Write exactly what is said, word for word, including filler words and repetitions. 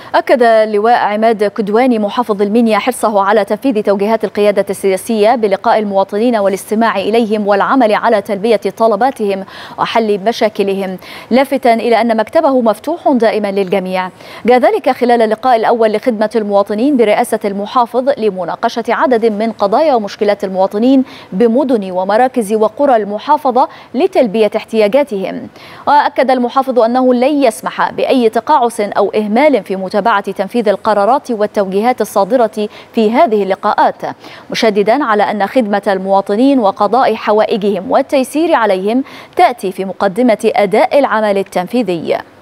أكد اللواء عماد كدواني محافظ المنيا حرصه على تنفيذ توجيهات القيادة السياسية بلقاء المواطنين والاستماع إليهم والعمل على تلبية طلباتهم وحل مشاكلهم، لافتا إلى أن مكتبه مفتوح دائما للجميع. جاء ذلك خلال اللقاء الأول لخدمة المواطنين برئاسة المحافظ لمناقشة عدد من قضايا ومشكلات المواطنين بمدن ومراكز وقرى المحافظة لتلبية احتياجاتهم. وأكد المحافظ أنه لن يسمح بأي تقاعس أو إهمال في متابعة تنفيذ القرارات والتوجيهات الصادرة في هذه اللقاءات، مشددا على أن خدمة المواطنين وقضاء حوائجهم والتيسير عليهم تأتي في مقدمة أداء العمل التنفيذي.